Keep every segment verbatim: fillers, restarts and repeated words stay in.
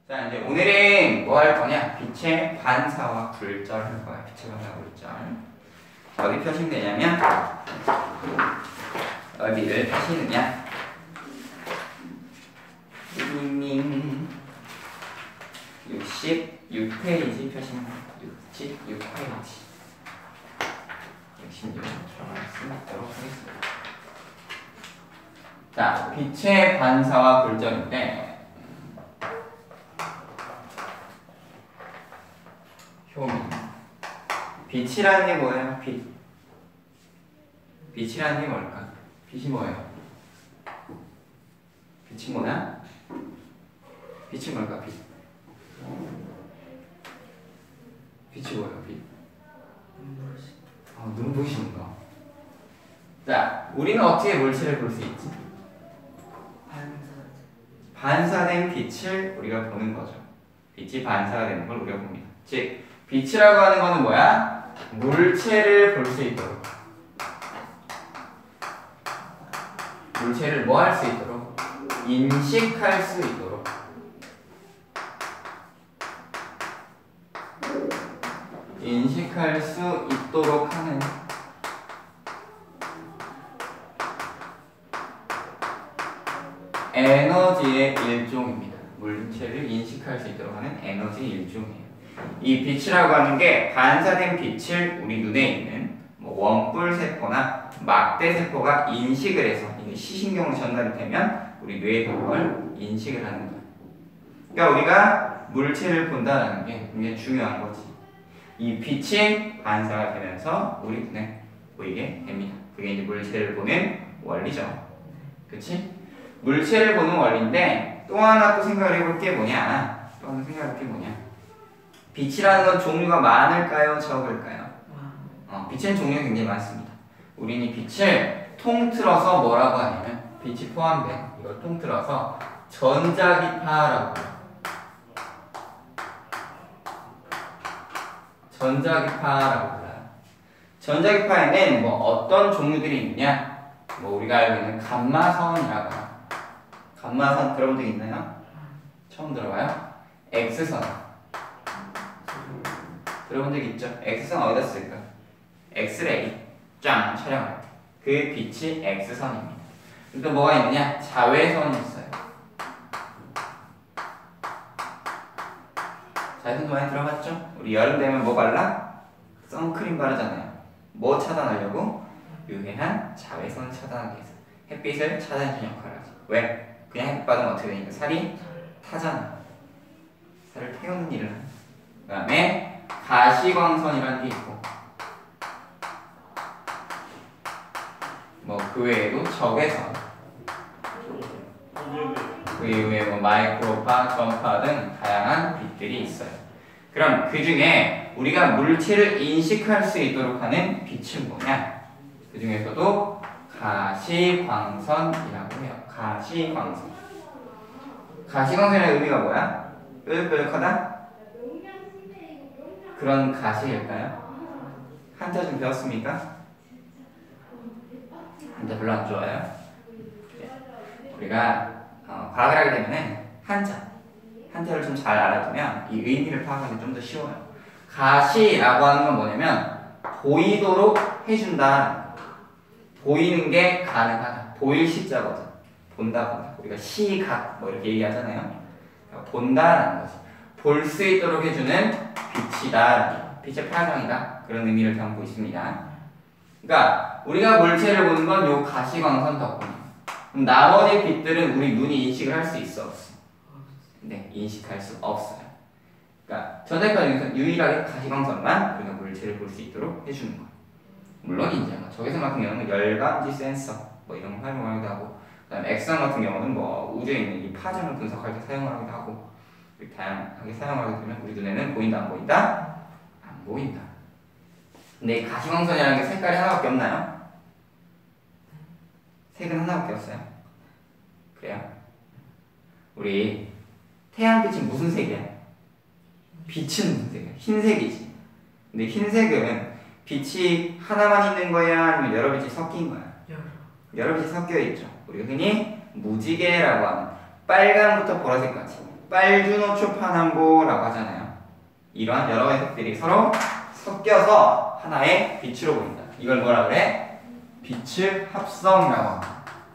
자, 이제 오늘은 뭐 할 거냐? 빛의 반사와 굴절 할 거야. 빛의 반사와 굴절. 어디 펴시면 되냐면, 어디를 펴시느냐? 육십육 페이지 펴시면 돼요. 육십육 페이지. 육십육 들어가도록 하겠습니다. 자, 빛의 반사와 굴절인데, 효민. 빛이라는 게 뭐예요? 빛. 빛이라는 게 뭘까? 빛이 뭐예요? 빛이 뭐야? 빛이 뭘까? 빛. 빛이 뭐예요? 빛. 아, 눈부신 거. 자, 우리는 어떻게 물체를 볼 수 있지? 반사된 빛을 우리가 보는 거죠. 빛이 반사가 되는 걸 우리가 봅니다. 즉, 빛이라고 하는 거는 뭐야? 물체를 볼 수 있도록. 물체를 뭐 할 수 있도록? 인식할 수 있도록. 인식할 수 있도록 하는 에너지의 일종입니다. 물체를 인식할 수 있도록 하는 에너지의 일종이에요. 이 빛이라고 하는 게 반사된 빛을 우리 눈에 있는 뭐 원뿔 세포나 막대 세포가 인식을 해서 이게 시신경으로 전달이 되면 우리 뇌에 그걸 인식을 하는 거예요. 그러니까 우리가 물체를 본다는 게 굉장히 중요한 거지. 이 빛이 반사가 되면서 우리 눈에 보이게 됩니다. 그게 이제 물체를 보는 원리죠. 그치? 물체를 보는 원리인데 또 하나 또 생각을 해볼 게 뭐냐? 또 하나 생각해 볼 게 뭐냐? 빛이라는 건 종류가 많을까요? 적을까요? 어, 빛은 종류가 굉장히 많습니다. 우리는 이 빛을 통틀어서 뭐라고 하냐면 빛이 포함된 이걸 통틀어서 전자기파라고 해요. 전자기파라고 불러요. 전자기파에는 뭐 어떤 종류들이 있느냐? 뭐 우리가 알고 있는 감마선이라고 해요. 감마선 들어본 적 있나요? 처음 들어봐요? X선 들어본 적 있죠? X선 어디다 쓸까? 엑스레이 짱 촬영할 때 그 빛이 X선입니다. 또 뭐가 있느냐? 자외선이 있어요. 자외선도 많이 들어봤죠? 우리 여름 되면 뭐 발라? 선크림 바르잖아요. 뭐 차단하려고? 유해한 자외선 차단하기 위해서 햇빛을 차단해주는 역할을 하죠. 왜? 그냥 햇빛 받으면 어떻게 되니까? 살이 타잖아. 살을 태우는 일을 하죠. 그 다음에 가시광선이라는 게 있고 뭐 그 외에도 적외선 그 이후에 뭐 마이크로파, 전파 등 다양한 빛들이 있어요. 그럼 그 중에 우리가 물체를 인식할 수 있도록 하는 빛은 뭐냐? 그 중에서도 가시광선이라고 해요. 가시광선. 가시광선의 의미가 뭐야? 뾰족뾰족하다? 그런 가시일까요? 한자 좀 배웠습니까? 한자 별로 안 좋아요. 우리가 어, 과학을 하게 되면 한자, 한자를 좀 잘 알아두면 이 의미를 파악하는 게 좀 더 쉬워요. 가시라고 하는 건 뭐냐면 보이도록 해준다. 보이는 게 가능하다. 보일 시자거든. 본다 본다. 우리가 시각 뭐 이렇게 얘기하잖아요. 본다라는 거지. 볼 수 있도록 해주는 빛이다. 빛의 파장이다. 그런 의미를 담고 있습니다. 그러니까 우리가 물체를 보는 건 요 가시광선 덕분이에요. 그럼 나머지 빛들은 우리 눈이 인식을 할 수 있어 없어? 네, 인식할 수 없어요. 그러니까 전자기파 중에서 유일하게 가시광선만 우리가 물체를 볼 수 있도록 해주는 거예요. 물론 이제 적외선 같은 경우는 열감지 센서 뭐 이런 걸 활용하기도 하고, 그다음에 X선 같은 경우는 뭐 우주에 있는 이 파장을 분석할 때 사용하기도 하고, 이렇게 다양하게 사용하게 되면 우리 눈에는 보인다 안 보인다? 안 보인다. 근데 이 가시광선이라는 게 색깔이 하나밖에 없나요? 색은 하나밖에 없어요. 그래요? 우리 태양빛이 무슨 색이야? 빛은 무슨 색이야? 흰색이지. 근데 흰색은 빛이 하나만 있는 거야? 아니면 여러 빛이 섞인 거야? 여러. 여러 빛이 섞여 있죠. 우리가 흔히 무지개라고 하는 빨강부터 보라색까지 빨주노초파남보라고 하잖아요. 이러한 여러 가지 색들이 서로 섞여서 하나의 빛으로 보인다. 이걸 뭐라 그래? 빛의 합성이라고 합니다.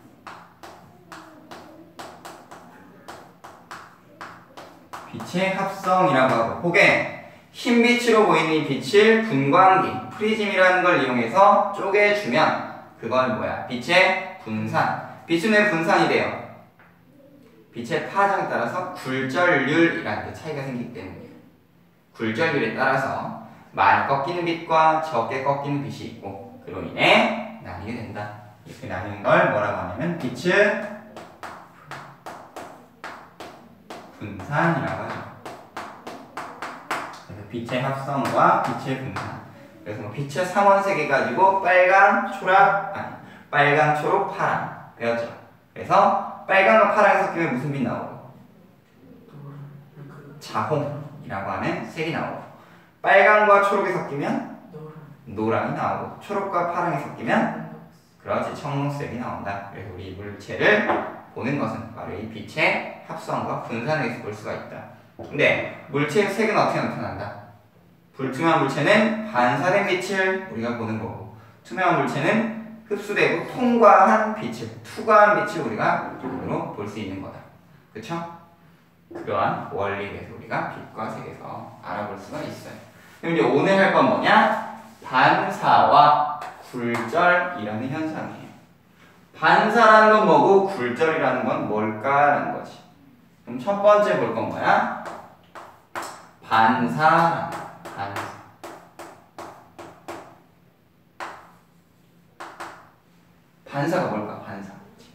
빛의 합성이라고 하고, 혹은 흰빛으로 보이는 이 빛을 분광기, 프리즘이라는 걸 이용해서 쪼개주면 그건 뭐야? 빛의 분산. 빛은 왜 분산이 돼요? 빛의 파장에 따라서 굴절률이라는 게 차이가 생기기 때문이에요. 굴절률에 따라서 많이 꺾이는 빛과 적게 꺾이는 빛이 있고, 그로 인해 나뉘게 된다. 이렇게 나뉘는 걸 뭐라고 하냐면 빛의 분산이라고 하죠. 그래서 빛의 합성과 빛의 분산. 그래서 뭐 빛의 삼원색이 가지고 빨강, 초록, 아니 빨강, 초록, 파랑 배웠죠. 그래서 빨강과 파랑이 섞이면 무슨 빛 나오고? 자홍이라고 하는 색이 나오고, 빨강과 초록이 섞이면 노랑이 나오고, 초록과 파랑이 섞이면 그렇지 청록색이 나온다. 그래서 우리 물체를 보는 것은 바로 이 빛의 합성과 분산에 의해서 볼 수가 있다. 근데 물체의 색은 어떻게 나타난다? 불투명한 물체는 반사된 빛을 우리가 보는 거고, 투명한 물체는 흡수되고 통과한 빛을, 투과한 빛을 우리가 눈으로 볼 수 있는 거다. 그쵸? 그러한 원리에 대해서 우리가 빛과 색에서 알아볼 수가 있어요. 그럼 이제 오늘 할 건 뭐냐? 반사와 굴절이라는 현상이에요. 반사라는 건 뭐고 굴절이라는 건 뭘까라는 거지. 그럼 첫 번째 볼 건 뭐야? 반사라는 거. 반사. 반사가 뭘까? 반사.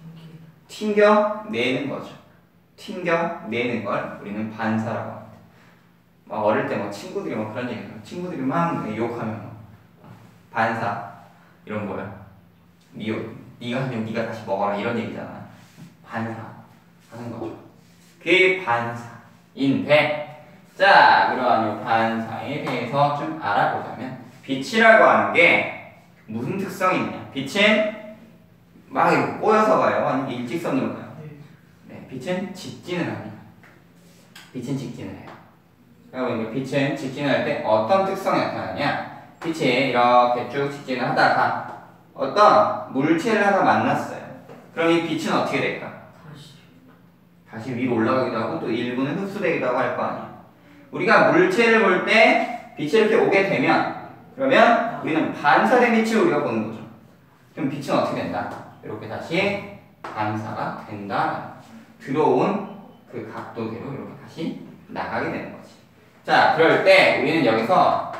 튕겨내는 거죠. 튕겨내는 걸 우리는 반사라고 합니다. 막 어릴 때 뭐 친구들이 뭐 그런 얘기 해요. 친구들이 막 욕하면 뭐 반사 이런 거야. 니, 니가 하면 니가 다시 먹어라 이런 얘기잖아. 반사 하는 거죠. 그게 반사인데, 자 그러한 이 반사에 대해서 좀 알아보자면, 빛이라고 하는 게 무슨 특성이 있냐? 빛은 막 이렇게 꼬여서 가요? 아니면 일직선으로 가요? 네, 빛은 직진을 합니다. 빛은 직진을 해요. 여러분, 빛은 직진을 할 때 어떤 특성이 나타나냐? 빛이 이렇게 쭉 직진을 하다가 어떤 물체를 하나 만났어요. 그럼 이 빛은 어떻게 될까? 다시, 다시 위로 올라가기도 하고 또 일부는 흡수되기도 하고 할 거 아니에요. 우리가 물체를 볼 때 빛이 이렇게 오게 되면, 그러면 우리는 반사된 빛을 우리가 보는 거죠. 그럼 빛은 어떻게 된다? 이렇게 다시 반사가 된다. 들어온 그 각도대로 이렇게 다시 나가게 되는 거지. 자, 그럴 때 우리는 여기서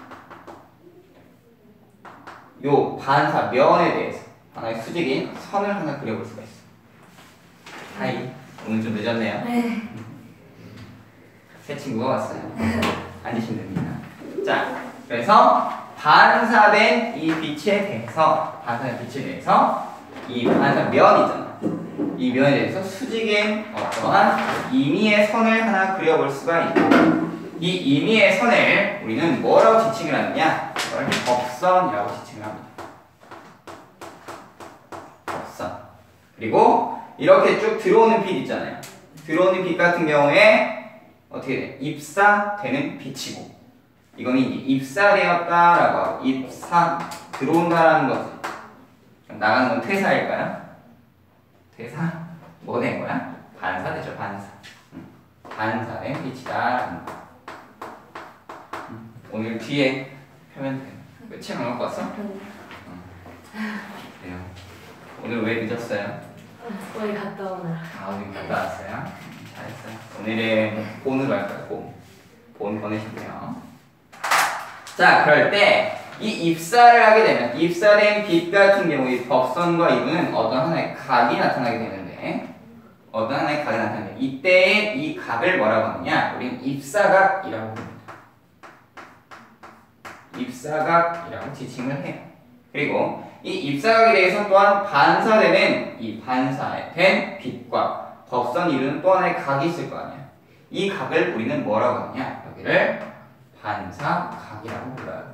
요 반사 면에 대해서 하나의 수직인 선을 하나 그려볼 수가 있어. 하이, 오늘 좀 늦었네요. 네. 새 친구가 왔어요. 앉으시면 됩니다. 자, 그래서 반사된 이 빛에 대해서, 반사된 빛에 대해서 이 반사 면이잖아. 이 면에 대해서 수직인 어떠한 임의의 선을 하나 그려볼 수가 있고, 이 임의의 선을 우리는 뭐라고 지칭을 하느냐? 이걸 법선이라고 지칭을 합니다. 법선. 그리고 이렇게 쭉 들어오는 빛 있잖아요. 들어오는 빛 같은 경우에 어떻게 돼? 입사되는 빛이고, 이거는 이제 입사되었다라고 하고, 입사, 들어온다라는 거지. 나가는 건 퇴사일까요? 퇴사? 뭐 된 거야? 반사되죠, 반사. 응. 반사된 빛이다라는 거. 응. 오늘 뒤에 펴면 돼요. 왜 책 안 갖고 왔어? 응. 그래요. 오늘 왜 늦었어요? 어디 갔다 오느라. 아, 어디 갔다 왔어요? 잘했어요. 오늘은 본으로 할 거예요, 본. 본 보내시고요. 자, 그럴 때 이 입사를 하게 되면, 입사된 빛 같은 경우에 법선과 이분은 어떤 하나의 각이 나타나게 되는데, 어떤 하나의 각이 나타나는데, 이때의 이 각을 뭐라고 하느냐? 우리는 입사각이라고 합니다. 입사각이라고 지칭을 해요. 그리고 이 입사각에 대해서 또한 반사되는 이 반사된 빛과 법선이 이루는 또 하나의 각이 있을 거 아니야. 이 각을 우리는 뭐라고 하느냐? 여기를 반사각이라고 불러요.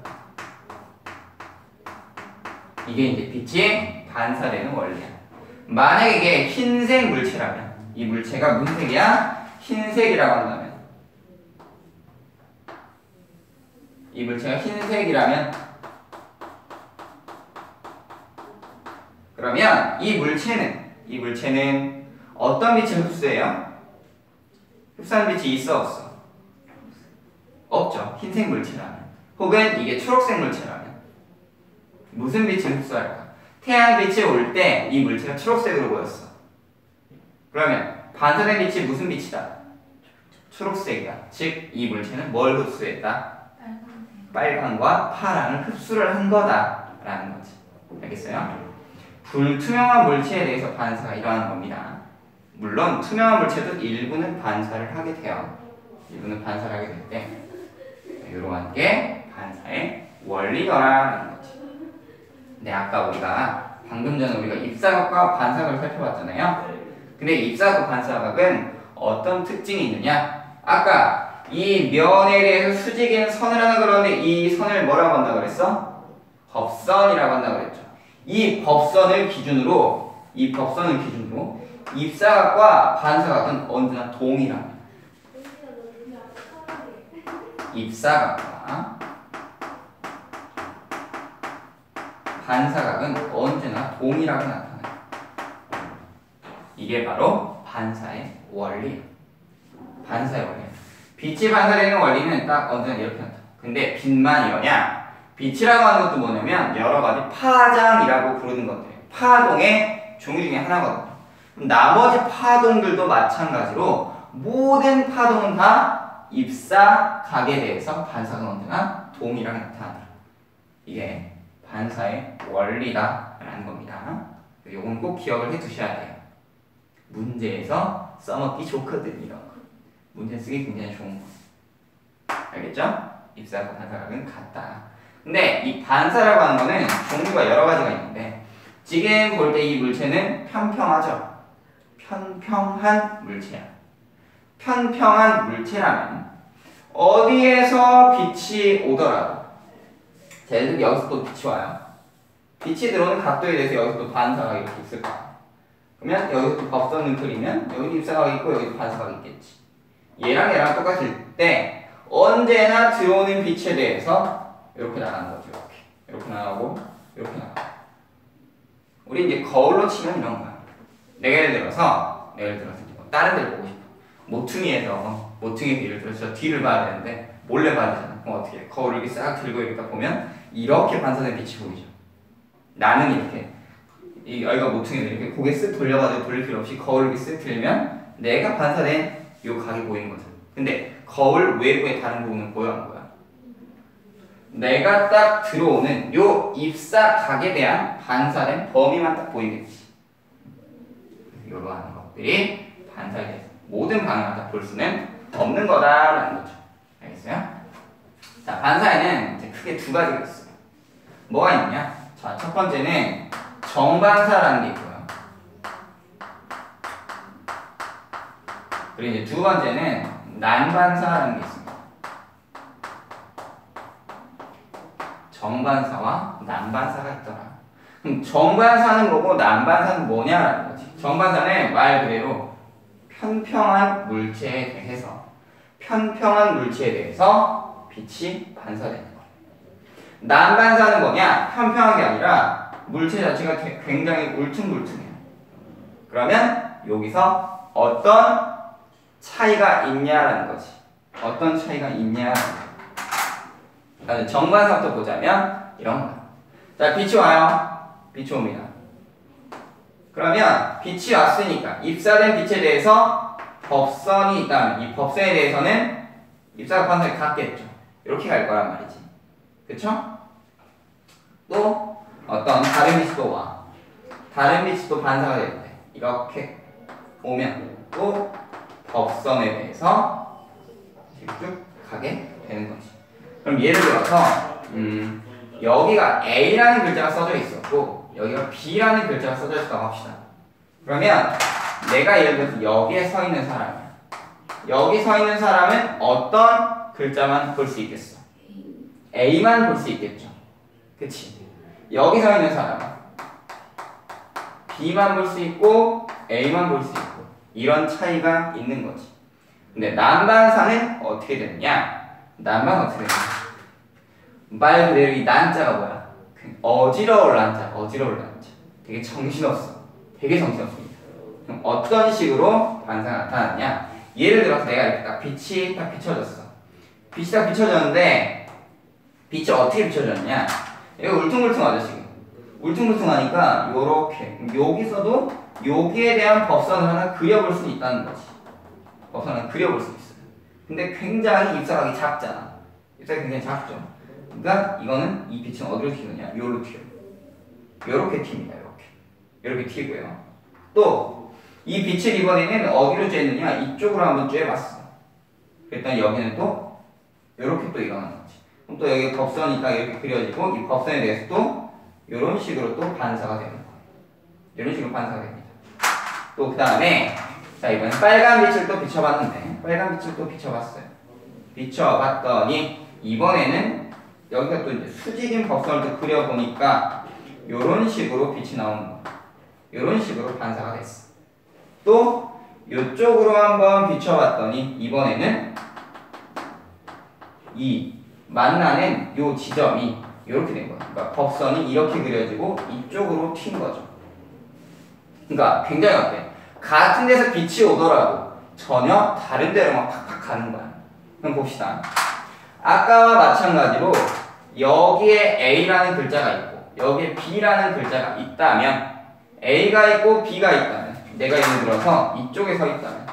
이게 이제 빛이 반사되는 원리야. 만약에 이게 흰색 물체라면, 이 물체가 무슨 색이야? 흰색이라고 한다면, 이 물체가 흰색이라면, 그러면 이 물체는 이 물체는 어떤 빛을 흡수해요? 흡수하는 빛이 있어 없어? 없죠. 흰색 물체라면. 혹은 이게 초록색 물체라면 무슨 빛을 흡수할까? 태양빛이 올 때 이 물체가 초록색으로 보였어. 그러면 반사된 빛이 무슨 빛이다? 초록색이다. 즉 이 물체는 뭘 흡수했다? 빨강과 파랑을 흡수를 한 거다라는 거지. 알겠어요? 불투명한 물체에 대해서 반사가 일어나는 겁니다. 물론 투명한 물체도 일부는 반사를 하게 돼요. 일부는 반사를 하게 될 때 이러한 게 반사의 원리더라라는 거지. 근데 아까 우리가 방금 전에 우리가 입사각과 반사각을 살펴봤잖아요. 근데 입사각 반사각은 어떤 특징이 있느냐? 아까 이 면에 대해서 수직인 선을 하나 그러는데 이 선을 뭐라고 한다 그랬어? 법선이라고 한다 그랬죠. 이 법선을 기준으로 이 법선을 기준으로 입사각과 반사각은 언제나 동일합니다. 입사각과 반사각은 언제나 동일하게 나타나요. 이게 바로 반사의 원리. 반사의 원리. 빛이 반사되는 원리는 딱 언제나 이렇게 나타나. 근데 빛만 이러냐? 빛이라고 하는 것도 뭐냐면 여러 가지 파장이라고 부르는 것들이에요. 파동의 종류 중에 하나거든요. 그럼 나머지 파동들도 마찬가지로 모든 파동은 다 입사각에 대해서 반사가 언제나 동일하게 나타난다. 이게 반사의 원리다라는 겁니다. 요건 꼭 기억을 해 두셔야 돼요. 문제에서 써먹기 좋거든 이런 거. 문제 쓰기 굉장히 좋은 거. 알겠죠? 입사각과 반사각은 같다. 근데 이 반사라고 하는 거는 종류가 여러 가지가 있는데 지금 볼 때 이 물체는 편평하죠. 편평한 물체야. 편평한 물체라면 어디에서 빛이 오더라도 자, 예를 들어 여기서 또 빛이 와요. 빛이 들어오는 각도에 대해서 여기서 또 반사각이 이렇게 있을 거야. 그러면 여기서 또 법선을 그리면 여기도 입사각이 있고 여기도 반사각이 있겠지. 얘랑 얘랑 똑같을 때 언제나 들어오는 빛에 대해서 이렇게 나가는 거죠. 이렇게 이렇게 나가고 이렇게 나가고. 우리 이제 거울로 치면 이런 거야. 내가 예를 들어서 내가 예를 들어서 다른 데를 보고 싶어. 모퉁이에서 모퉁이에서 예를 들어서 뒤를 봐야 되는데 몰래 봐야 되잖아. 그럼 어떻게 해? 거울을 이렇게 싹 들고 이렇게 보면 이렇게 반사된 빛이 보이죠. 나는 이렇게 이 여기가 모퉁이에서 이렇게 고개 쓱 돌려가지고 돌릴 필요 없이 거울을 이렇게 쓱 들면 내가 반사된 요 각이 보이는 거죠. 근데 거울 외부의 다른 부분은 보여 안 보여? 내가 딱 들어오는 요 입사각에 대한 반사된 범위만 딱 보이겠지. 이러한 것들이 반사에 대해서 모든 방향을 다 볼 수는 없는 거다라는 거죠. 알겠어요? 자, 반사에는 이제 크게 두 가지가 있어요. 뭐가 있냐? 자, 첫 번째는 정반사라는 게 있고요. 그리고 이제 두 번째는 난반사라는 게 있습니다. 정반사와 난반사가 있더라. 그럼 정반사는 뭐고 난반사는 뭐냐라는 거지. 정반사는 말 그대로 편평한 물체에 대해서 편평한 물체에 대해서 빛이 반사되는 거예요. 난반사는 뭐냐? 편평한 게 아니라 물체 자체가 굉장히 울퉁불퉁해요. 그러면 여기서 어떤 차이가 있냐라는 거지. 어떤 차이가 있냐라는 거지. 정반사부터 보자면 이런 거야. 자, 빛이 와요. 빛이 옵니다. 그러면 빛이 왔으니까 입사된 빛에 대해서 법선이 있다면 이 법선에 대해서는 입사각 반사가 같겠죠. 이렇게 갈 거란 말이지. 그쵸? 또 어떤 다른 빛이 또 와. 다른 빛이 또 반사가 될 때 이렇게 오면 또 법선에 대해서 쭉 가게 되는 거지. 그럼 예를 들어서 음, 여기가 A라는 글자가 써져 있었고 여기가 B라는 글자가 써져 있었다고 합시다. 그러면 내가 예를 들어서 여기에 서 있는 사람이야. 여기 서 있는 사람은 어떤 글자만 볼 수 있겠어? A만 볼 수 있겠죠. 그치? 여기 서 있는 사람은 B만 볼 수 있고 A만 볼 수 있고 이런 차이가 있는 거지. 근데 난반사는 어떻게 되느냐? 난반은 어떻게 되느냐? 말 그대로 이 난자가 뭐야? 어지러울 난자, 어지러울 난자. 되게 정신없어. 되게 정신없습니다. 그럼 어떤 식으로 반사가 나타나느냐? 예를 들어서 내가 이렇게 딱 빛이 딱 비춰졌어. 빛이 딱 비춰졌는데 빛이 어떻게 비춰졌냐? 이거 울퉁불퉁하죠 지금. 울퉁불퉁하니까 요렇게 여기서도 여기에 대한 법선을 하나 그려볼 수 있다는 거지. 법선을 하나 그려볼 수 있어요. 근데 굉장히 입사각이 작잖아. 입사각이 굉장히 작죠. 그러니까 이거는 이 빛은 어디로 튀느냐? 요로 튀어. 요렇게 튑니다. 요렇게. 요렇게 튀고요. 또 이 빛을 이번에는 어디로 쬐느냐? 이쪽으로 한번 쬐봤어. 그랬더니 여기는 또 요렇게 또 일어나는 거지. 그럼 또 여기 법선이니까 이렇게 그려지고 이 법선에 대해서 또 이런 식으로 또 반사가 되는 거예요. 이런 식으로 반사가 됩니다. 또 그 다음에 자 이번엔 빨간 빛을 또 비춰봤는데 빨간 빛을 또 비춰봤어요. 비춰봤더니 이번에는 여기가 또 이제 수직인 법선을 또 그려보니까 이런 식으로 빛이 나오는 거예요. 이런 식으로 반사가 됐어. 또 이쪽으로 한번 비춰봤더니 이번에는 이 만나는 요 지점이 이렇게 된 거야. 그러니까 법선이 이렇게 그려지고 이쪽으로 튄 거죠. 그러니까 굉장히 어때? 같은 데서 빛이 오더라도 전혀 다른 데로 막 팍팍 가는 거야. 그럼 봅시다. 아까와 마찬가지로 여기에 A라는 글자가 있고 여기에 B라는 글자가 있다면 A가 있고 B가 있다면 내가 예를 들어서 이쪽에 서 있다면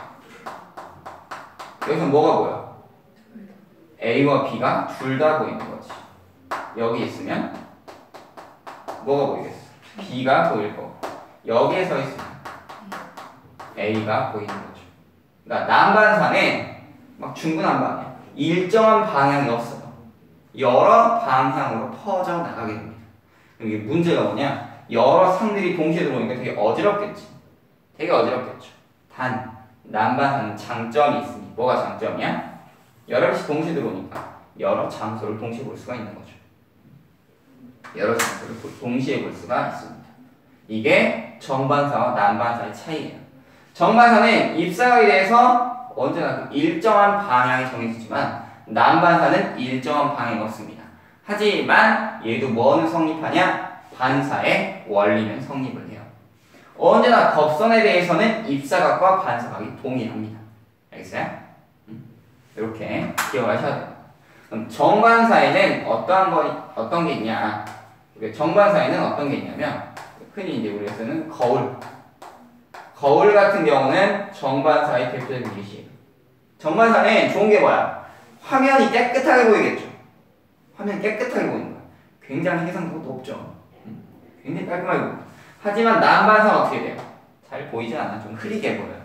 여기서 뭐가 보여? A와 B가 둘 다 보이는 거지. 여기 있으면 뭐가 보이겠어? B가 보일 거고 여기에 서 있으면 A가 보이는 거죠. 그러니까 난반사는 막 중구난방이야. 일정한 방향이 없어요. 여러 방향으로 퍼져 나가게 됩니다. 이게 문제가 뭐냐? 여러 상들이 동시에 들어오니까 되게 어지럽겠지. 되게 어지럽겠죠. 단 난반사는 장점이 있으니 뭐가 장점이야? 여러 빛이 동시에 들어오니까 여러 장소를 동시에 볼 수가 있는 거죠. 여러 장소를 동시에 볼 수가 있습니다. 이게 정반사와 난반사의 차이예요. 정반사는 입사각에 대해서 언제나 일정한 방향이 정해지지만 난반사는 일정한 방향이 없습니다. 하지만 얘도 뭐는 성립하냐? 반사의 원리는 성립을 해요. 언제나 법선에 대해서는 입사각과 반사각이 동일합니다. 알겠어요? 이렇게 기억을 하셔야 돼요. 그럼 정반사에는 어떠한 거, 어떤 게 있냐? 정반사에는 어떤 게 있냐면 흔히 이제 우리가 쓰는 거울. 거울 같은 경우는 정반사의 대표적인 예시예요. 정반사는 좋은 게 뭐야? 화면이 깨끗하게 보이겠죠. 화면이 깨끗하게 보이는 거야. 굉장히 해상도가 높죠. 굉장히 깔끔하게 보입니다. 하지만 난반사는 어떻게 돼요? 잘 보이지 않아. 좀 흐리게 보여요.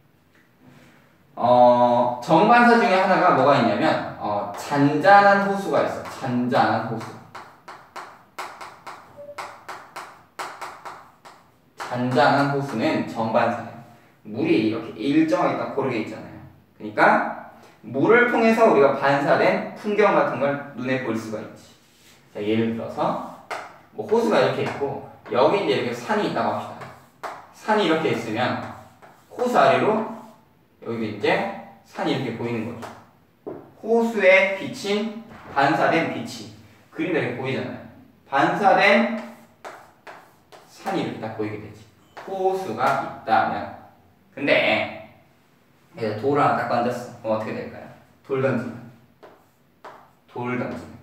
어, 정반사 중에 하나가 뭐가 있냐면 어, 잔잔한 호수가 있어. 잔잔한 호수. 잔잔한 호수는 정반사예요. 물이 이렇게 일정하게 딱 고르게 있잖아요. 그러니까 물을 통해서 우리가 반사된 풍경 같은 걸 눈에 볼 수가 있지. 자, 예를 들어서 뭐 호수가 이렇게 있고 여기 이제 이렇게 산이 있다고 합시다. 산이 이렇게 있으면 호수 아래로 여기 이제 산이 이렇게 보이는 거죠. 호수에 비친 반사된 빛이 그림에 이렇게 보이잖아요. 반사된 산이 이렇게 딱 보이게 되지. 호수가 있다면. 근데 이제 돌 하나 딱 던졌어. 그럼 어떻게 될까요? 돌 던지면 돌 던지면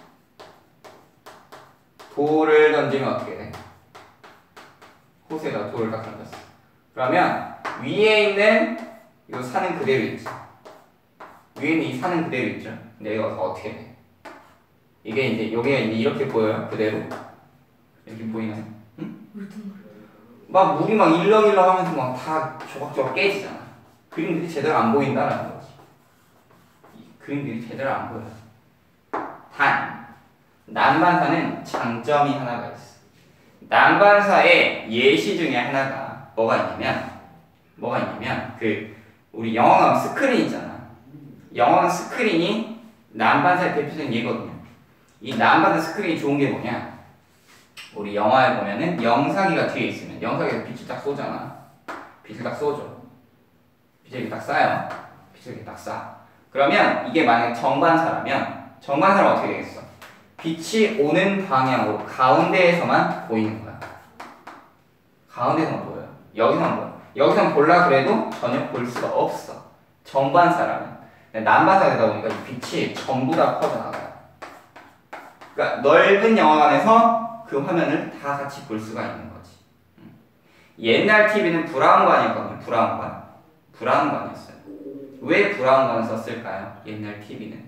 돌을 던지면 어떻게 돼? 호수에다 돌을 딱 던졌어. 그러면 위에 있는 이 산은 그대로 있지. 위에 있는 이 산은 그대로 있죠. 근데 여기서 어떻게 돼? 이게 이제 여기가 이제 이렇게 보여요. 그대로 이렇게 보이나요? 응? 막 물이 막 일렁일렁 하면서 막 다 조각조각 깨지잖아. 그림들이 제대로 안 보인다라는 거지. 그림들이 제대로 안 보여. 단 난반사는 장점이 하나가 있어. 난반사의 예시 중에 하나가 뭐가 있냐면 뭐가 있냐면 그 우리 영화관 스크린 있잖아. 영화관 스크린이 난반사의 대표적인 예거든요. 이 난반사 스크린이 좋은 게 뭐냐? 우리 영화에 보면은 영상기가 뒤에 있으면 영상기에서 빛을 딱 쏘잖아. 빛을 딱 쏘죠. 빛을 딱 쏴요. 빛을 이렇게 딱 쏴. 그러면 이게 만약에 정반사라면 정반사는 어떻게 되겠어? 빛이 오는 방향으로 가운데에서만 보이는 거야. 가운데서만 보여요. 여기서만 보여. 여기서는 볼라 그래도 전혀 볼 수가 없어. 정반사라면. 난반사가 되다 보니까 이 빛이 전부 다 퍼져나가요. 그러니까 넓은 영화관에서 그 화면을 다 같이 볼 수가 있는 거지. 옛날 티비는 브라운관이었거든요. 브라운관. 브라운관이었어요. 왜 브라운관을 썼을까요? 옛날 티비는.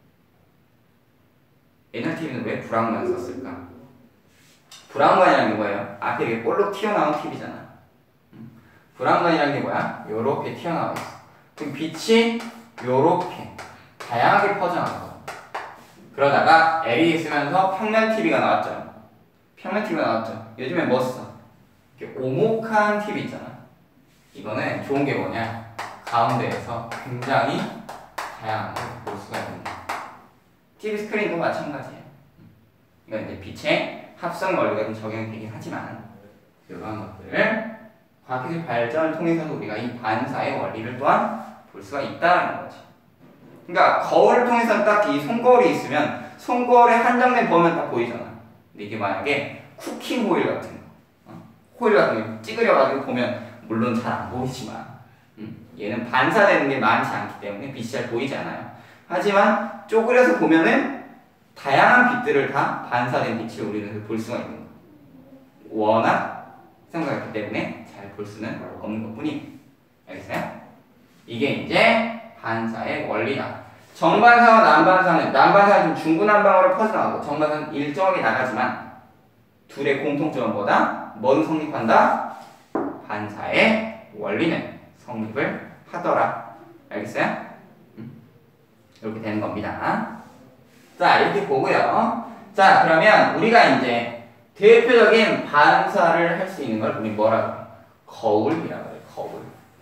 옛날 티비는 왜 브라운관을 썼을까? 브라운관이라는 게 뭐예요? 앞에 이렇게 볼록 튀어나온 티비잖아. 브라운관이라는 게 뭐야? 요렇게 튀어나와 있어. 그럼 빛이 요렇게 다양하게 퍼져나가고 그러다가 엘이디 쓰면서 평면 티비가 나왔죠. 평면 티비가 나왔죠. 요즘에 뭐 써? 이렇게 오목한 티비 있잖아. 이거는 좋은 게 뭐냐? 가운데에서 굉장히 다양하게 볼 수가 있는 거야. 티비 스크린도 마찬가지예요. 이건 이제 빛의 합성 원리가 좀 적용이 되긴 하지만 이러한 것들을 과학기술 발전을 통해서도 우리가 이 반사의 원리를 또한 볼 수가 있다는 거지. 그러니까 거울을 통해서는 딱 이 손거울이 있으면 손거울에 한정된 범위는 딱 보이잖아. 근데 이게 만약에 쿠킹 호일 같은 거, 어? 호일 같은 거 찌그려가지고 보면 물론 잘 안 보이지만 음? 얘는 반사되는 게 많지 않기 때문에 빛이 잘 보이지 않아요. 하지만 쪼그려서 보면은 다양한 빛들을 다 반사된 빛을 우리는 볼 수가 있는 거예요. 워낙 생각했기 때문에 잘 볼 수는 없는 것 뿐이에요. 알겠어요? 이게 이제 반사의 원리다. 정반사와 난반사는 난반사는 좀 중구난방으로 퍼져나가고 정반사는 일정하게 나가지만 둘의 공통점은 뭐다? 뭐는 성립한다? 반사의 원리는 성립을 하더라. 알겠어요? 음. 이렇게 되는 겁니다. 자, 이렇게 보고요. 자, 그러면 우리가 이제 대표적인 반사를 할 수 있는 걸 우리 뭐라고 해요? 거울이라고 해요. 거울.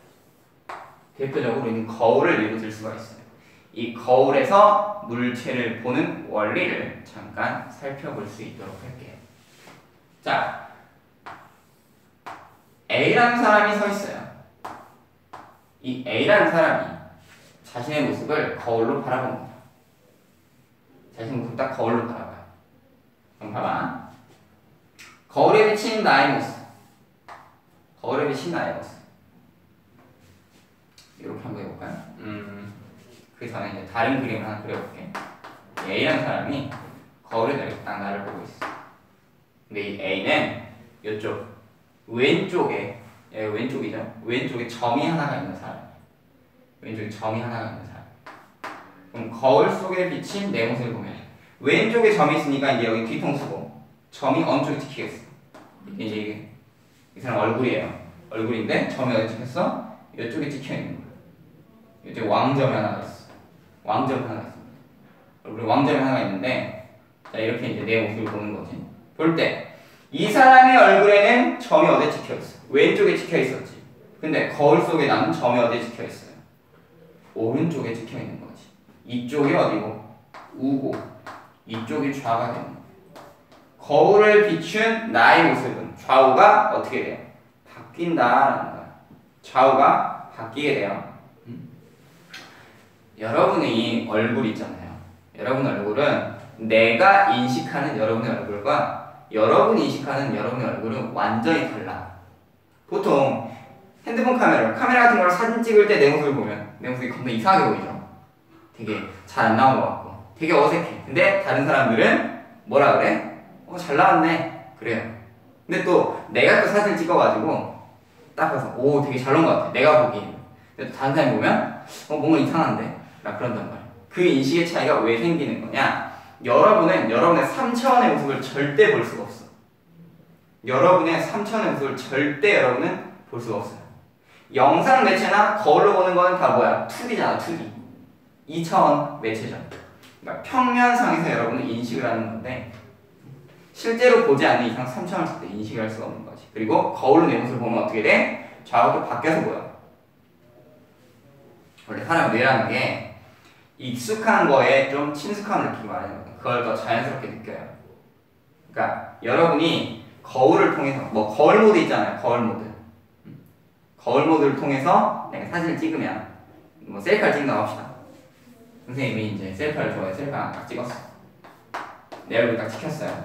대표적으로 우리는 거울을 예로 들 수가 있어요. 이 거울에서 물체를 보는 원리를 잠깐 살펴볼 수 있도록 할게요. 자, A라는 사람이 서 있어요. 이 A라는 사람이 자신의 모습을 거울로 바라봅니다. 자신의 모습을 딱 거울로 바라봐요. 그럼 봐봐. 거울에 비친 나의 모습. 거울에 비친 나의 모습. 이렇게 한번 해볼까요? 음, 그 전에 이제 다른 그림을 하나 그려볼게. A라는 사람이 거울에 이렇게 딱 나를 보고 있어. 근데 이 A는 이쪽 왼쪽에, 얘 왼쪽이죠? 왼쪽에 점이 하나가 있는 사람. 왼쪽에 점이 하나가 있는 사람. 그럼 거울 속에 비친 내 모습을 보면 왼쪽에 점이 있으니까 이제 여기 뒤통수고 점이 어느 쪽에 찍히겠어? 이게 이제 이게 이 사람 얼굴이에요. 얼굴인데 점이 어디 찍혔어? 이쪽에 찍혀 있는 거야. 이제 왕점이 하나가 있어. 왕점 하나가 있어. 얼굴에 왕점이 하나가 있는데, 자 이렇게 이제 내 모습을 보는 거지. 볼 때 이 사람의 얼굴에는 점이 어디에 찍혀 있어? 왼쪽에 찍혀 있었지. 근데 거울 속에 남은 점이 어디에 찍혀 있어요? 오른쪽에 찍혀 있는 거지. 이쪽이 어디고? 우고, 이쪽이 좌가 되는 거야. 거울을 비춘 나의 모습은 좌우가 어떻게 돼요? 바뀐다라는 거야. 좌우가 바뀌게 돼요. 여러분의 얼굴 있잖아요. 여러분 얼굴은 내가 인식하는 여러분의 얼굴과 여러분이 인식하는 여러분의 얼굴은 완전히 달라. 보통 핸드폰 카메라, 카메라 같은 걸 사진 찍을 때 내 모습을 보면 내 모습이 겁나 이상하게 보이죠. 되게 잘 안 나온 것 같고 되게 어색해. 근데 다른 사람들은 뭐라 그래? 어, 잘 나왔네. 그래요. 근데 또 내가 또 사진을 찍어가지고 딱 봐서 오 되게 잘 나온 것 같아. 내가 보기엔. 근데 다른 사람이 보면 어 뭔가 이상한데? 라 그런단 말이야. 그 인식의 차이가 왜 생기는 거냐? 여러분은 여러분의 삼 차원의 모습을 절대 볼 수가 없어. 여러분의 삼 차원의 모습을 절대 여러분은 볼 수가 없어요. 영상 매체나 거울로 보는 거는 다 뭐야? 투 디잖아, 투 디. 이 차원 매체죠. 그러니까 평면상에서 여러분은 인식을 하는 건데 실제로 보지 않는 이상 삼 차원을 절대 인식을 할 수가 없는 거지. 그리고 거울로 내 모습을 보면 어떻게 돼? 좌우도 바뀌어서 보여. 원래 사람의 뇌라는 게 익숙한 거에 좀 친숙한 느낌이 많이 나거든. 그걸 더 자연스럽게 느껴요. 그러니까 여러분이 거울을 통해서 뭐 거울 모드 있잖아요. 거울 모드. 거울 모드를 통해서 내가 사진을 찍으면 뭐 셀카를 찍는다고 합시다. 선생님이 이제 셀카를 좋아해. 셀카 딱 찍었어. 내 얼굴 딱 찍혔어요.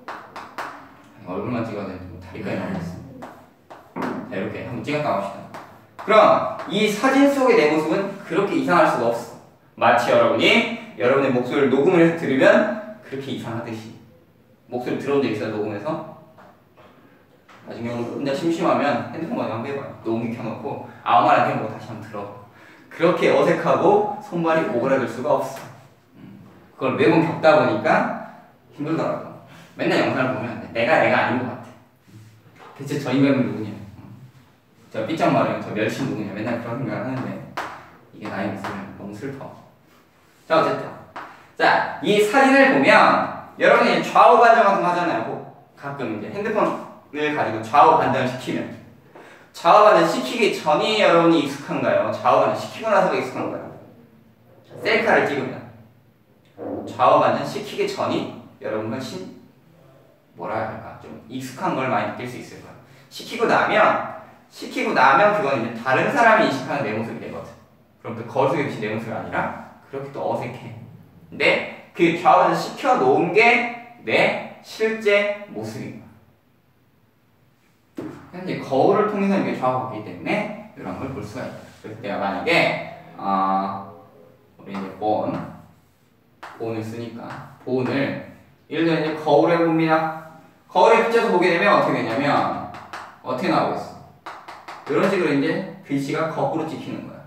얼굴만 찍어야 되는데 뭐 다리까지 나왔어. 자, 이렇게 한번 찍었다고 합시다. 그럼 이 사진 속의 내 모습은 그렇게 이상할 수가 없어. 마치 여러분이 여러분의 목소리를 녹음을 해서 들으면 그렇게 이상하듯이. 목소리 들어온 적 있어요? 녹음해서? 나중에 혼자 심심하면 핸드폰 가지고 한번 해봐요. 녹음기 켜놓고 아무 말 안 해보고 다시 한번 들어봐. 그렇게 어색하고 손발이 오그라들 수가 없어. 그걸 매번 겪다 보니까 힘들더라고. 맨날 영상을 보면 안 돼. 내가 내가 아닌 것 같아. 대체 저 인간은 누구냐? 저 삐쩍마른 저 멸치 누구냐? 맨날 그런 생각을 하는데 이게 나의 모습이면 너무 슬퍼. 자, 어쨌든 자, 이 사진을 보면 여러분이 좌우 반전 같은 거 하잖아요. 뭐 가끔 이제 핸드폰을 가지고 좌우 반전을 시키면 좌우 반전 시키기 전이 여러분이 익숙한가요? 좌우 반전 시키고 나서가 익숙한가요? 셀카를 찍으면 좌우 반전 시키기 전이 여러분 훨씬 뭐라 해야 할까? 좀 익숙한 걸 많이 느낄 수 있을 거예요. 시키고 나면 시키고 나면 그건 이제 다른 사람이 인식하는 내 모습이 되거든. 그럼 그 거울 속에 비친 내 모습이 아니라 그렇게 또 어색해. 근데 그 좌우 반전 시켜 놓은 게 내 실제 모습인 거야. 현재 거울을 통해서 이게 좌우가 바뀌기 때문에 이런 걸 볼 수가 있다. 그래서 내가 만약에 어, 우리 이제 본 본을 쓰니까 본을 예를 들어 이제 거울에 봅니다. 거울에 비춰서 보게 되면 어떻게 되냐면 어떻게 나오겠어? 이런 식으로 이제 글씨가 거꾸로 찍히는 거야.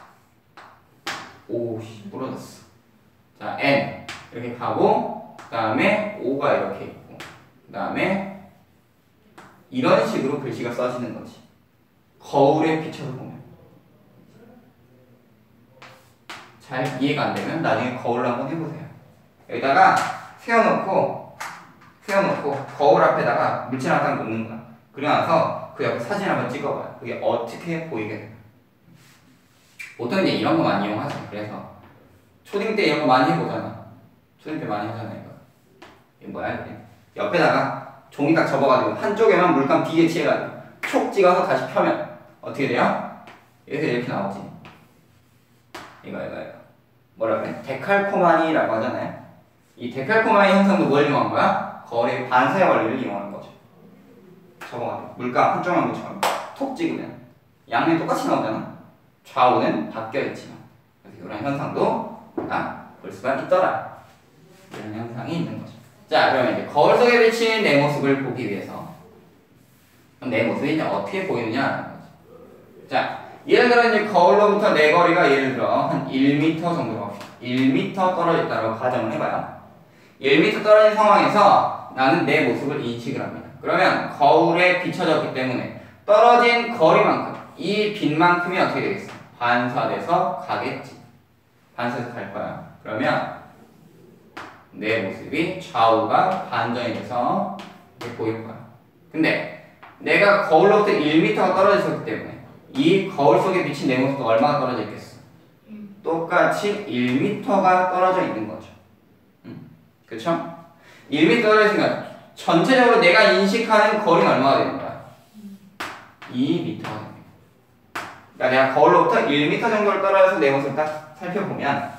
오씨 부러졌어. 자 N 이렇게 가고 그 다음에 O가 이렇게 있고 그 다음에 이런 식으로 글씨가 써지는 거지. 거울에 비춰서 보면. 잘 이해가 안 되면 나중에 거울로 한번 해보세요. 여기다가 세워놓고 세워놓고 거울 앞에다가 물질 하나 딱 놓는 거야. 그리고 나서 그 옆에 사진 한번 찍어봐요. 그게 어떻게 보이게 돼요. 보통 이제 이런 거 많이 이용하죠. 그래서 초딩 때 이런 거 많이 해보잖아. 초딩 때 많이 하잖아 이거. 이게 뭐야 이게? 옆에다가 종이 딱 접어가지고 한쪽에만 물감 비에 칠해가지고 촉 찍어서 다시 펴면 어떻게 돼요? 이렇게 이렇게 나오지. 이거 이거 이거 뭐라 그래? 데칼코마니라고 하잖아요. 이 데칼코마니 현상도 뭘 이용한 거야? 거울의 반사의 원리를 이용하는 거죠. 접어가지고 물감 한쪽만 묻혀가지고 톡 찍으면 양면이 똑같이 나오잖아. 좌우는 바뀌어 있지만. 그래서 이런 현상도 우리가 볼 수가 있더라. 이런 현상이 있는 거죠. 자, 그러면 이제 거울 속에 비친 내 모습을 보기 위해서 그럼 내 모습이 이제 어떻게 보이느냐라는 거죠. 자, 예를 들어 이제 거울로부터 내 거리가 예를 들어 한 일 미터 정도로 합시다. 일 미터 떨어졌다고 가정을 해봐요. 일 미터 떨어진 상황에서 나는 내 모습을 인식을 합니다. 그러면 거울에 비춰졌기 때문에 떨어진 거리만큼 이 빛만큼이 어떻게 되겠어? 반사돼서 가겠지. 반사돼서 갈 거야. 그러면 내 모습이 좌우가 반전이 돼서 이렇게 보일 거야. 근데 내가 거울로부터 일 미터가 떨어져 있었기 때문에 이 거울 속에 비친 내 모습도 얼마나 떨어져 있겠어? 음. 똑같이 일 미터가 떨어져 있는 거죠. 음. 그쵸? 일 미터 떨어져 있으니까 전체적으로 내가 인식하는 거리는 얼마나 되는 거야? 음. 이 미터가 됩니다. 그러니까 내가 거울로부터 일 미터 정도를 떨어져서 내 모습을 딱 살펴보면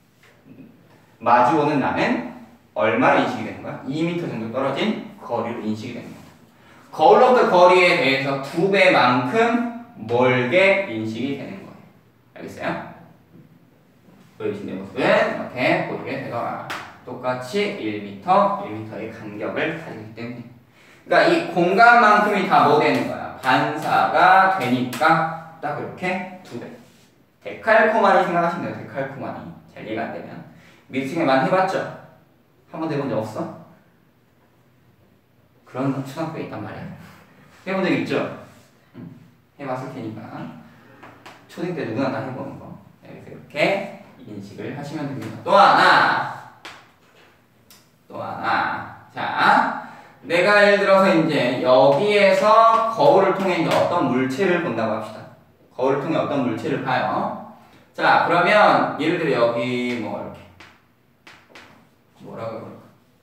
마주오는 나는 얼마로 인식이 되는 거야? 이 미터 정도 떨어진 거리로 인식이 되는 거야. 거울로부터 거리에 대해서 두 배만큼 멀게 인식이 되는 거예요. 알겠어요? 보여주신 내 모습은 이렇게 보이게 되더라. 똑같이 일 미터, 일 미터의 간격을 가지기 때문에. 그러니까 이 공간만큼이 다 뭐 되는 거야? 반사가 되니까 딱 이렇게 두 배. 데칼코마니 생각하시면 돼요. 데칼코마니. 잘 이해가 안 되면. 미팅에 많이 해봤죠? 한 번도 해본 적 없어? 그런 초등학교에 있단 말이야. 해본 적 있죠? 응. 해봤을 테니까 초딩 때 누구나 다 해보는 거. 그래서 이렇게 인식을 하시면 됩니다. 또 하나 또 하나 자, 내가 예를 들어서 이제 여기에서 거울을 통해 이제 어떤 물체를 본다고 합시다. 거울을 통해 어떤 물체를 봐요. 자, 그러면 예를 들어 여기 뭐 이렇게 뭐라고 그럴까?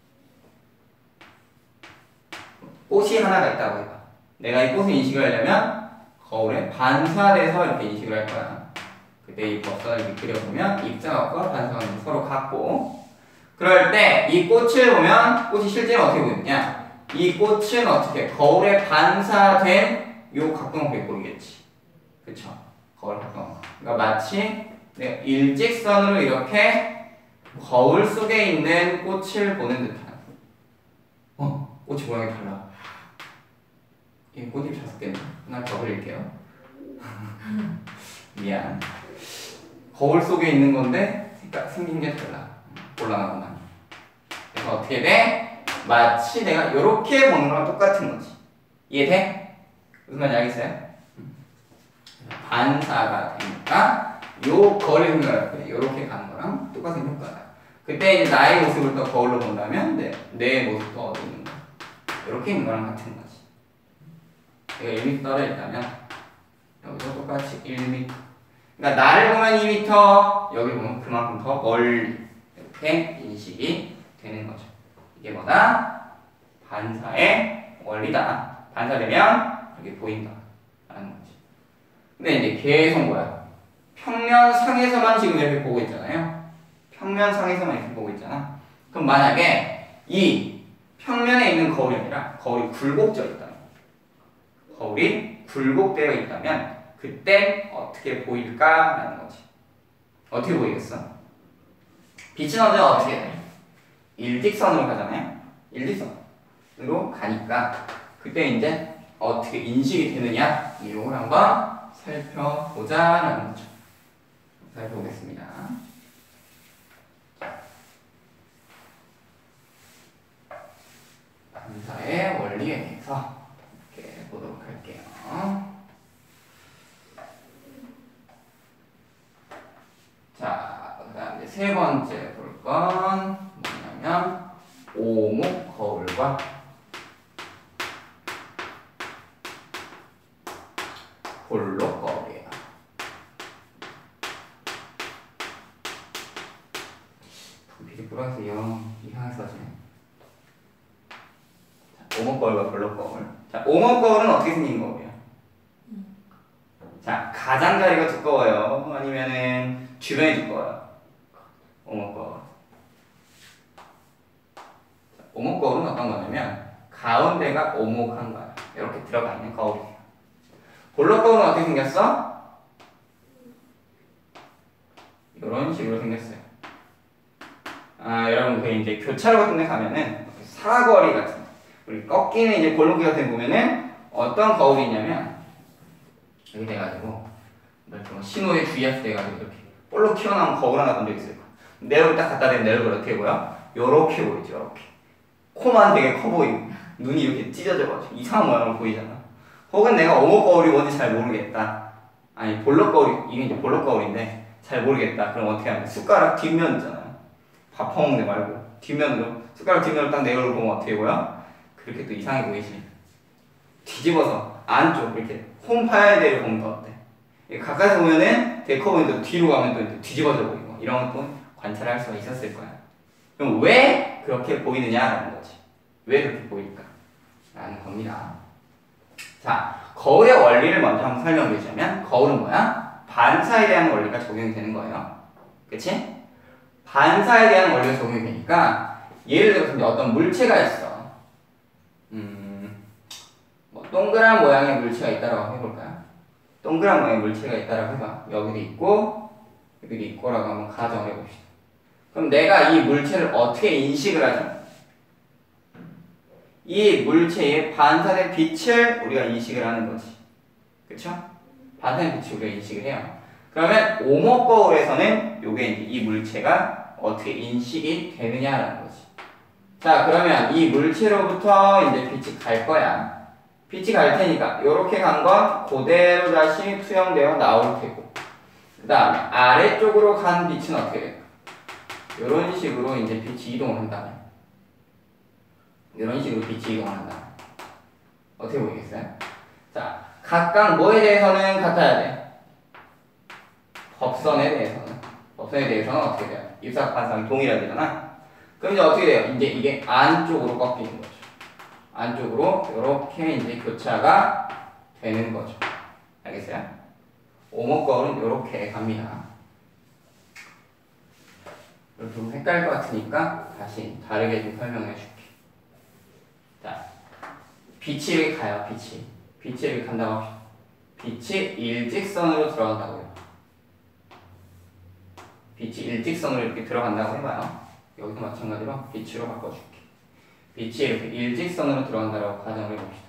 꽃이 하나가 있다고 해봐. 내가 이 꽃을 인식을 하려면 거울에 반사돼서 이렇게 인식을 할 거야. 그때 이 법선을 이렇게 그려보면 입자각과 반사각이 서로 같고, 그럴 때 이 꽃을 보면 꽃이 실제로 어떻게 보이느냐? 이 꽃은 어떻게 거울에 반사된 요 각도형밖에 보이겠지. 그쵸? 거울 각도형. 그러니까 마치 내가 일직선으로 이렇게 거울 속에 있는 꽃을 보는 듯한. 어, 꽃이 모양이 달라. 이 꽃잎 잘 섞였네. 하나 더 그릴게요. 미안. 거울 속에 있는 건데 색깔 생긴 게 달라. 곤란하구나. 그래서 어떻게 돼? 마치 내가 이렇게 보는 거랑 똑같은 거지. 이해돼? 무슨 말인지 알겠어요? 반사가 되니까 요 거리 생각할 때 이렇게 가는 거랑 똑같은 효과다. 그때 이제 나의 모습을 또 거울로 본다면 내, 내 모습도 어디 있는 거야? 이렇게 있는 거랑 같은 거지. 내가 일 미터 떨어져 있다면 여기도 똑같이 일 미터. 그러니까 나를 보면 이 미터, 여기 보면 그만큼 더 멀리 이렇게 인식이 되는 거죠. 이게 뭐다? 반사의 원리다. 반사되면 이렇게 보인다 라는 거지. 근데 이제 계속 뭐야? 평면상에서만 지금 이렇게 보고 있잖아요. 평면상에서만 이렇게 보고 있잖아. 그럼 만약에 이 평면에 있는 거울이 아니라 거울이 굴곡져 있다. 거울이 굴곡되어 있다면 그때 어떻게 보일까라는 거지. 어떻게 보이겠어? 빛은 언제 어떻게 돼? 일직선으로 가잖아요. 일직선으로 가니까 그때 이제 어떻게 인식이 되느냐 이걸 한번 살펴보자라는 거죠. 살펴보겠습니다. 반사의 원리에 대해서 이렇게 보도록 할게요. 자, 그 다음 이제 세 번째 볼 건 뭐냐면 오목 거울과 볼록 거울이에요. 불필이 불어서요. 이상하게 써지네. 자, 오목 거울과 볼록 거울. 자, 오목 거울은 어떻게 생긴 거울이야? 자, 가장자리가 두꺼워요. 아니면은 주변이 두꺼워요. 오목 거울. 자, 오목 거울은 어떤 거냐면 가운데가 오목한 거야. 이렇게 들어가 있는 거울이에요. 볼록 거울은 어떻게 생겼어? 이런 식으로 생겼어요. 아, 여러분 그 이제 교차로 같은 데 가면은 사거리 같은 우리 꺾이는 이제 골목길 같은 데 보면은 어떤 거울이 있냐면 여기 돼가지고 이렇게 신호에 주의할 때 해가지고 이렇게 볼록 튀어나온 거울 하나 본 적 있을 거야. 내 얼굴 딱 갖다 대면 내 얼굴 어떻게 보여? 요렇게 보이죠. 요렇게 코만 되게 커 보이고 눈이 이렇게 찢어져가지고 이상한 모양으로 보이잖아. 혹은 내가 오목 거울이 뭔지 잘 모르겠다. 아니 볼록 거울 이게 이제 볼록 거울인데 잘 모르겠다. 그럼 어떻게 하면 숟가락 뒷면 있잖아요. 밥 퍼먹는 데 말고 뒷면으로 숟가락 뒷면으로 딱 내 얼굴 보면 어떻게 보여? 그렇게 또 이상해 보이지. 뒤집어서 안쪽 이렇게 홈파야대를 보면 더 어때? 가까이서 보면은 되게 커 보이는데 뒤로 가면 또 이렇게 뒤집어져 보이고 이런 것도 관찰할 수가 있었을 거야. 그럼 왜 그렇게 보이느냐라는 거지. 왜 그렇게 보일까? 라는 겁니다. 자, 거울의 원리를 먼저 한번 설명드리자면 거울은 뭐야? 반사에 대한 원리가 적용이 되는 거예요. 그치? 반사에 대한 원리가 적용이 되니까 예를 들어서 이제 어떤 물체가 있어. 음, 뭐 동그란 모양의 물체가 있다라고 해볼까요? 동그란 모양의 물체가 있다라고 해봐. 여기도 있고 여기도 있고라고 한번 가정을 해봅시다. 그럼 내가 이 물체를 어떻게 인식을 하죠? 이 물체에 반사된 빛을 우리가 인식을 하는 거지. 그쵸? 반사된 빛을 우리가 인식을 해요. 그러면 오목 거울에서는 요게 이제 이 물체가 어떻게 인식이 되느냐라는 거지. 자, 그러면 이 물체로부터 이제 빛이 갈 거야. 빛이 갈 테니까 요렇게 간 건 그대로 다시 투영되어 나올 테고, 그 다음에 아래쪽으로 간 빛은 어떻게 될까? 요런 식으로 이제 빛이 이동을 한다. 이런 식으로 빛이 이동을 한다. 어떻게 보이겠어요? 자, 각각 뭐에 대해서는 같아야 돼? 법선에 대해서는. 법선에 대해서는 어떻게 돼요? 입사 반사각이 동일해야 되잖아. 그럼 이제 어떻게 돼요? 이제 이게 안쪽으로 꺾이는 거죠. 안쪽으로 이렇게 이제 교차가 되는 거죠. 알겠어요? 오목 거울은 이렇게 갑니다. 이렇게 좀 헷갈릴 것 같으니까 다시 다르게 좀 설명해 줄게. 자, 빛이 이렇게 가요. 빛이 빛이 이렇게 간다고 합시다. 빛이 일직선으로 들어간다고요. 빛이 일직선으로 이렇게 들어간다고 해봐요. 여기도 마찬가지로 빛으로 바꿔줄게. 빛이 이렇게 일직선으로 들어간다고 가정을 해봅시다.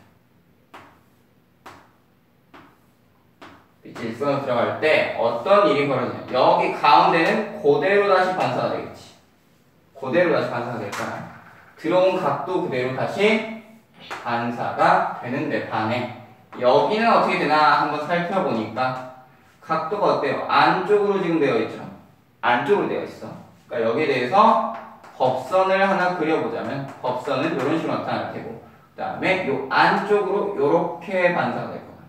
빛이 일직선으로 들어갈 때 어떤 일이 벌어지냐. 여기 가운데는 그대로 다시 반사가 되겠지. 그대로 다시 반사가 될 거야. 들어온 각도 그대로 다시 반사가 되는데 반해. 여기는 어떻게 되나 한번 살펴보니까 각도가 어때요? 안쪽으로 지금 되어 있죠. 안쪽으로 되어 있어. 그러니까 여기에 대해서 법선을 하나 그려보자면 법선은 이런 식으로 나타날 테고, 그 다음에 요 안쪽으로 요렇게 반사가 될 거야.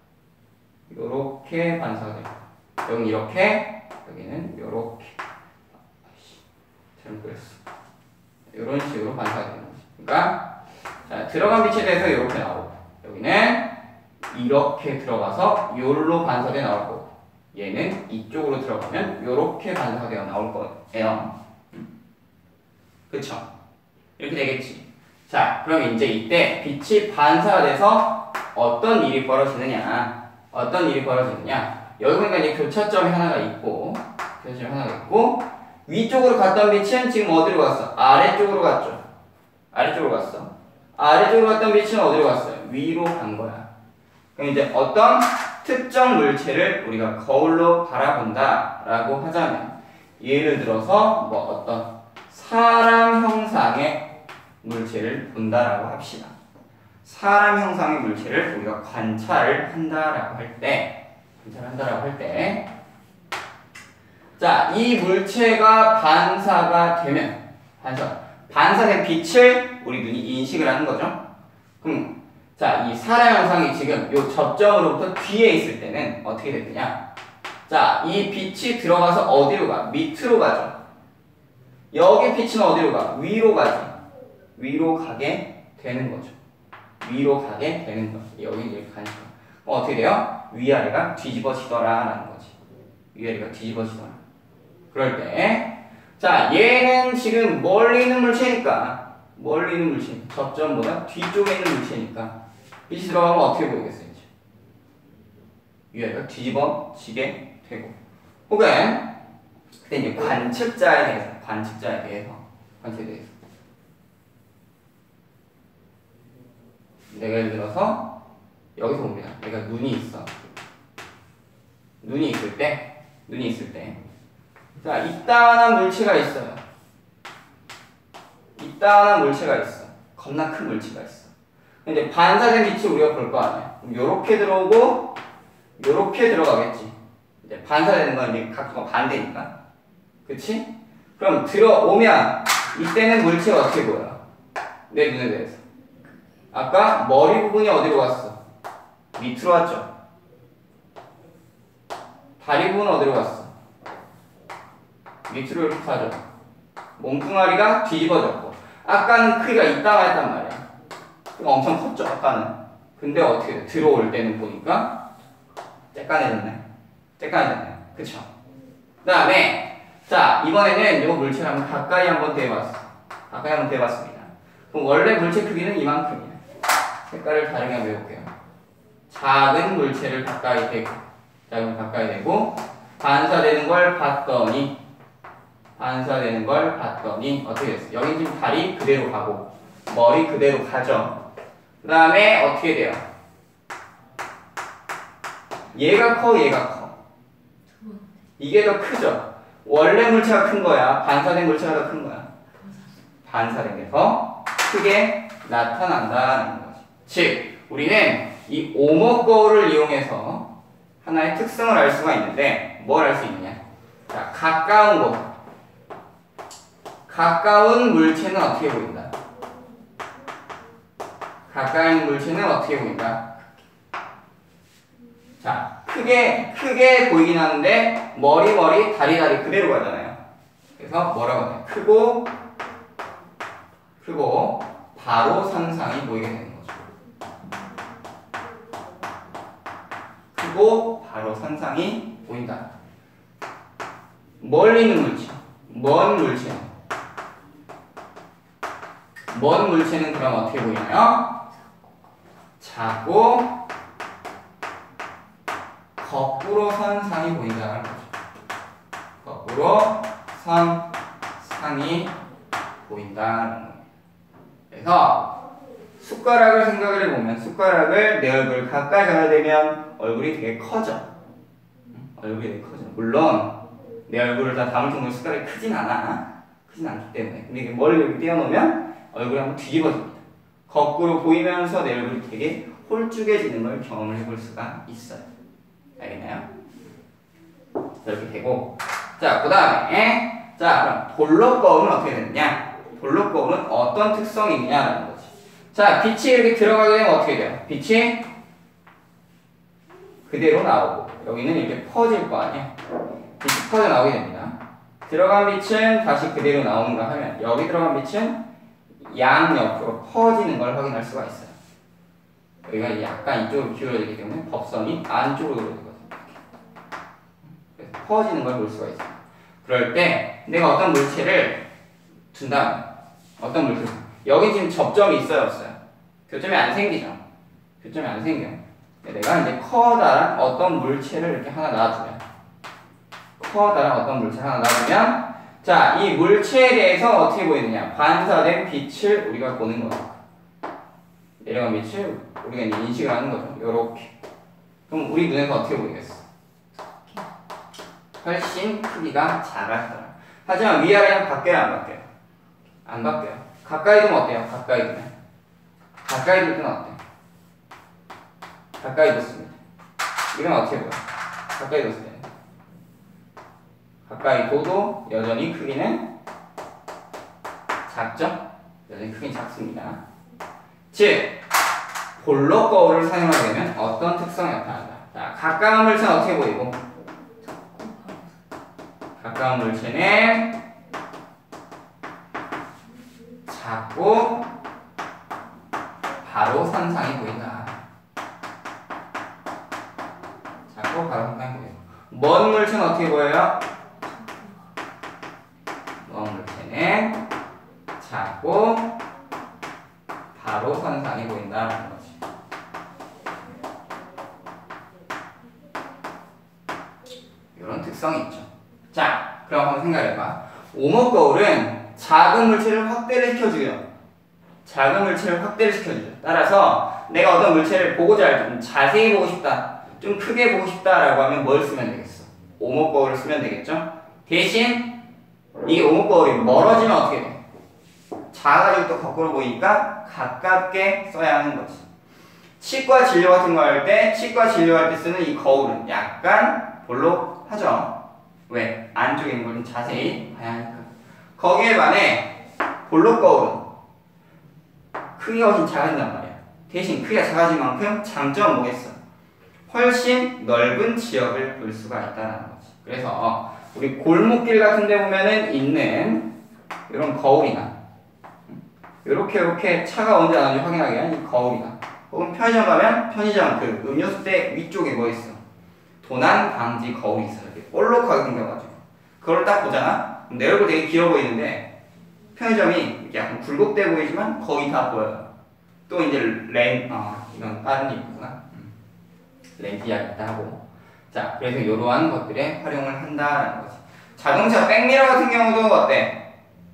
요렇게 반사가 될 거야. 여기 이렇게, 여기는 요렇게. 아이씨, 잘못 그렸어. 요런 식으로 반사가 되는 거지. 그러니까 자, 들어간 빛에 대해서 이렇게 나오고, 여기는 이렇게 들어가서 요로 반사돼 나올 거고, 얘는 이쪽으로 들어가면 요렇게 반사가 되어 나올 거예요. 그쵸? 이렇게 되겠지. 자, 그럼 이제 이때 빛이 반사가 돼서 어떤 일이 벌어지느냐, 어떤 일이 벌어지느냐. 여기 보니까 이제 교차점이 하나가 있고, 교차점이 하나가 있고, 위쪽으로 갔던 빛은 지금 어디로 갔어? 아래쪽으로 갔죠. 아래쪽으로 갔어. 아래쪽으로 갔던 빛은 어디로 갔어요? 위로 간 거야. 그럼 이제 어떤 특정 물체를 우리가 거울로 바라본다 라고 하자면, 예를 들어서 뭐 어떤 사람 형상의 물체를 본다라고 합시다. 사람 형상의 물체를 우리가 관찰을 한다라고 할 때, 관찰한다라고 할 때, 자, 이 물체가 반사가 되면, 반사, 반사된 빛을 우리 눈이 인식을 하는 거죠. 그럼, 자, 이 사람 형상이 지금 요 접점으로부터 뒤에 있을 때는 어떻게 되느냐? 자, 이 빛이 들어가서 어디로 가? 밑으로 가죠. 여기 빛은 어디로 가? 위로 가지. 위로 가게 되는 거죠. 위로 가게 되는 거죠. 여기 이렇게 가니까. 어, 어떻게 돼요? 위아래가 뒤집어지더라 라는 거지. 위아래가 뒤집어지더라. 그럴 때, 자, 얘는 지금 멀리 있는 물체니까, 멀리 있는 물체, 접점보다 뒤쪽에 있는 물체니까, 빛이 들어가면 어떻게 보이겠어요? 이제? 위아래가 뒤집어지게 되고. 혹은, 그때 이제 관측자에 대해서, 관측자에 대해서, 관측에 대해서. 내가 예를 들어서, 여기서 봅니다. 내가 눈이 있어. 눈이 있을 때, 눈이 있을 때, 자, 이따만한 물체가 있어요. 이따만한 물체가 있어. 겁나 큰 물체가 있어. 근데 반사된 빛을 우리가 볼 거 아니야. 그럼 요렇게 들어오고, 요렇게 들어가겠지. 이제 반사되는 건 이제 각도가 반대니까. 그치? 그럼 들어오면, 이때는 물체가 어떻게 보여? 내 눈에 대해서. 아까 머리 부분이 어디로 갔어? 밑으로 왔죠? 다리 부분은 어디로 갔어? 밑으로 이렇게 가죠. 몸뚱아리가 뒤집어졌고, 아까는 크기가 이따가 했단 말이야. 엄청 컸죠, 아까는. 근데 어떻게 돼? 들어올 때는 보니까 쬐깐해졌네. 쬐깐해졌네. 그쵸? 그 다음에, 자, 이번에는 이 물체를 한번 가까이 한번 대봤어. 가까이 한번 대봤습니다. 그럼 원래 물체 크기는 이만큼이야. 색깔을 다르게 한번 해볼게요. 작은 물체를 가까이 대고, 작은 가까이 대고, 반사되는 걸 봤더니, 반사되는 걸 봤더니 어떻게 됐어? 여기 지금 다리 그대로 가고 머리 그대로 가죠. 그 다음에 어떻게 돼요? 얘가 커, 얘가 커. 이게 더 크죠? 원래 물체가 큰 거야? 반사된 물체가 더 큰 거야? 반사된 게 더 크게 나타난다는 거지. 즉, 우리는 이 오목 거울을 이용해서 하나의 특성을 알 수가 있는데 뭘 알 수 있느냐? 자, 가까운 곳. 가까운 물체는 어떻게 보인다? 가까이 있는 물체는 어떻게 보인다? 자, 크게, 크게 보이긴 하는데, 머리, 머리, 다리, 다리 그대로 가잖아요. 그래서 뭐라고 하냐? 크고, 크고, 바로 상상이 보이게 되는 거죠. 크고 바로 선상이 보인다. 멀리 있는 물체, 먼 물체. 먼 물체는 그럼 어떻게 보이나요? 작고 거꾸로 선상이 보인다는 거죠. 거꾸로 선상이 보인다는 거예요. 그래서 숟가락을 생각을 해보면 숟가락을 내 얼굴 가까이 가야 되면 얼굴이 되게 커져. 얼굴이 되게 커져. 물론 내 얼굴을 다 담을 정도로 숟가락이 크진 않아. 크진 않기 때문에. 근데 이게 멀리 이렇게 띄워놓으면 얼굴이 한번 뒤집어집니다. 거꾸로 보이면서 내 얼굴이 되게 홀쭉해지는 걸 경험을 해볼 수가 있어요. 알겠나요? 이렇게 되고, 자, 그 다음에 자, 그럼 볼록 거울은 어떻게 되느냐? 볼록 거울은 어떤 특성이 있냐라는 거지. 자, 빛이 이렇게 들어가게 되면 어떻게 돼요? 빛이 그대로 나오고 여기는 이렇게 퍼질 거 아니야? 빛이 퍼져 나오게 됩니다. 들어간 빛은 다시 그대로 나오는가 하면 여기 들어간 빛은 양옆으로 퍼지는 걸 확인할 수가 있어요. 여기가 약간 이쪽으로 기울어지기 때문에 법선이 안쪽으로 기울어지거든요. 그래서 퍼지는 걸 볼 수가 있어요. 그럴 때 내가 어떤 물체를 둔다면 어떤 물체 여기 지금 접점이 있어요 없어요? 교점이 안 생기죠. 교점이 안 생겨. 내가 이제 커다란 어떤 물체를 이렇게 하나 놔두면 커다란 어떤 물체 하나 놔두면 자, 이 물체에 대해서 어떻게 보이느냐? 반사된 빛을 우리가 보는 거예요. 내려간 빛을 우리가 이제 인식을 하는 거죠. 요렇게. 그럼 우리 눈에서 어떻게 보이겠어? 훨씬 크기가 작아지더라. 하지만 위아래는 바뀌어요, 안 바뀌어요? 안 바뀌어요. 가까이 두면 어때요? 가까이 두면. 가까이 둘 때는 어때요? 가까이 뒀습니다. 이건 어떻게 보여? 가까이 뒀을 때. 가까이 둬도 여전히 크기는 작죠? 여전히 크기는 작습니다. 즉, 볼록 거울을 사용하게 되면 어떤 특성이 나타난다. 자, 가까운 물체는 어떻게 보이고? 가까운 물체는 작고 바로 선상이 보인다. 작고 바로 선상이 보인다. 먼 물체는 어떻게 보여요? 먼 물체는 작고 바로 선상이 보인다는 거지. 이런 특성이 있죠. 자, 그럼 한번 생각해봐. 오목 거울은 작은 물체를 확대를 시켜주요. 작은 물체를 확대를 시켜주죠. 따라서 내가 어떤 물체를 보고자 할 때 좀 자세히 보고 싶다, 좀 크게 보고 싶다라고 하면 뭘 쓰면 되겠어? 오목 거울을 쓰면 되겠죠? 대신 이 오목 거울이 멀어지면 어떻게 돼? 작아지고 또 거꾸로 보이니까 가깝게 써야 하는 거지. 치과 진료 같은 거 할 때, 치과 진료할 때 쓰는 이 거울은 약간 볼록하죠? 왜? 안쪽에 있는 걸 좀 자세히 봐야 하니까. 거기에 반해 볼록 거울은 크기가 훨씬 작아진단 말이야. 대신 크기가 작아진 만큼 장점은 뭐겠어? 훨씬 넓은 지역을 볼 수가 있다는 거지. 그래서 우리 골목길 같은 데 보면은 있는 이런 거울이나 이렇게 이렇게 차가 언제 나오는지 확인하기 위한 이 거울이나 혹은 편의점 가면 편의점 그 음료수대 위쪽에 뭐 있어? 도난 방지 거울이 있어. 이렇게 볼록하게 생겨가지고 그걸 딱 보잖아? 내 얼굴 되게 길어 보이는데 편의점이 이렇게 약간 굴곡돼 보이지만 거의 다 보여요. 또 이제 렌, 아 이건 다른 얘기구나. 음. 렌즈 이야기다 하고. 자, 그래서 이러한 것들에 활용을 한다라는 거지. 자동차 백미러 같은 경우도 어때?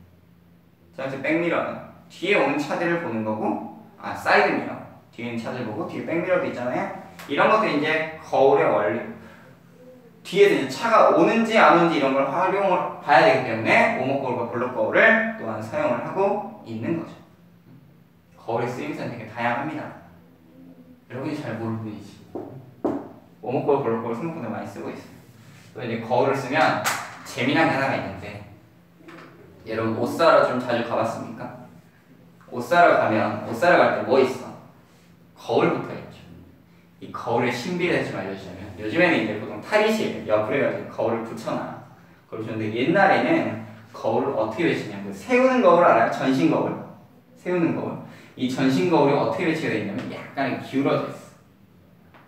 자동차 백미러는 뒤에 오는 차들을 보는 거고, 아 사이드 미러 뒤에 있는 차들 보고 뒤에 백미러도 있잖아요. 이런 것들이 이제 거울의 원리. 뒤에서 이제 차가 오는지 안 오는지 이런 걸 활용을 봐야 되기 때문에 오목 거울과 볼록 거울을 또한 사용을 하고 있는 거죠. 거울의 쓰임새는 되게 다양합니다. 여러분이 잘 모를 뿐이지. 오목 거울, 볼록 거울 생각보다 많이 쓰고 있어요. 또 이제 거울을 쓰면 재미난 게 하나가 있는데, 여러분 옷 사러 좀 자주 가봤습니까? 옷 사러 가면 옷 사러 갈 때 뭐 있어? 거울 붙어 있죠. 이 거울의 신비를 좀 알려주자면, 요즘에는 이제 보통 탈의실 옆으로 해가지고 거울을 붙여놔. 그러셨는데 옛날에는 거울을 어떻게 배치냐면 그 세우는 거울 알아요? 전신 거울. 세우는 거울. 이 전신 거울이 어떻게 배치가 되어 있냐면 약간 기울어져 있어.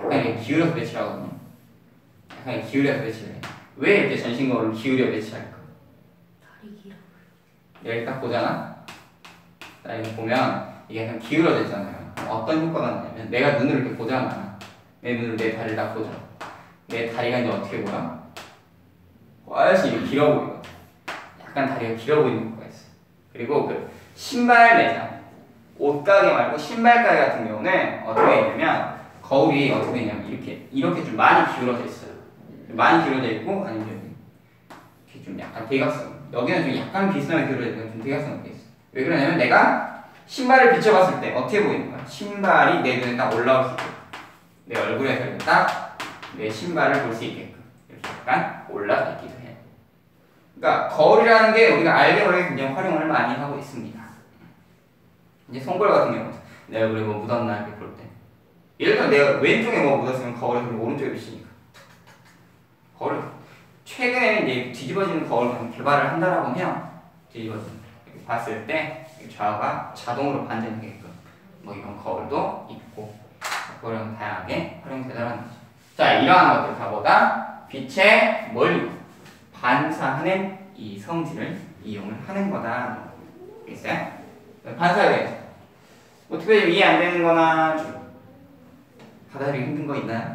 약간 이렇게 기울여서 배치하거든요. 약간 이렇게 기울여서 배치를 해. 왜 이렇게 전신거울을 기울여 배치할까? 다리 길어. 여기 딱 보잖아. 자, 이거 보면 이게 약간 기울어져 있잖아요. 어떤 효과가 나냐면 내가 눈을 이렇게 보잖아. 내 눈을 내 다리를 딱 보죠. 내 다리가 이제 어떻게 보여? 훨씬 이렇게 길어 보이거든. 약간 다리가 길어 보이는 효과가 있어. 그리고 그 신발 매장, 옷가게 말고 신발 가게 같은 경우는 어떻게 있냐면 거울이 어떻게 되냐면 이렇게 이렇게 좀 많이 기울어져 있어요. 많이 기울어져 있고 아니면 여기 이렇게 좀 약간 대각선. 여기는 좀 약간 비스듬하게 기울어져 있고 좀 대각선으로 돼 있어. 왜 그러냐면 내가 신발을 비춰봤을 때 어떻게 보이는 거야? 신발이 내 눈에 딱 올라올 수 있게끔 내 얼굴에서 이렇게 딱 내 신발을 볼 수 있게끔 이렇게 약간 올라가 있기도 해. 그러니까 거울이라는 게 우리가 알게모르게 굉장히 활용을 많이 하고 있습니다. 이제 손거울 같은 경우 내 얼굴에 뭐 묻었나 이렇게 볼 때 예를 들어 내가 왼쪽에 뭐 묻었으면 거울에 그럼 오른쪽에 비치니까 거울 최근에 이제 뒤집어지는 거울을 개발을 한다라고 해요. 뒤집어지는 이렇게 봤을 때 좌우가 자동으로 반전되게끔 뭐 이런 거울도 있고 그런 다양하게 활용되더라는 거죠. 자, 이러한 것들 다보다 빛에 뭘 반사하는 이 성질을 이용을 하는 거다. 알겠어요? 반사에 대해서 뭐 특별히 좀 이해 안 되는 거나 좀 받아들이기 힘든 거 있나요?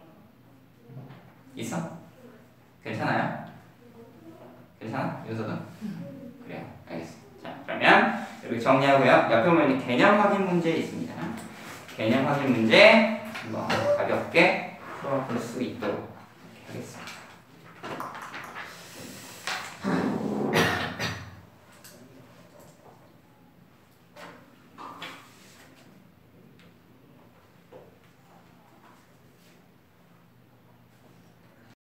있어? 괜찮아요? 괜찮아? 윤서도? 그래요. 알겠어. 자, 그러면 여기 정리하고요. 옆에 보면 개념 확인 문제 있습니다. 개념 확인 문제 한번 가볍게 풀어볼 수 있도록 하겠습니다.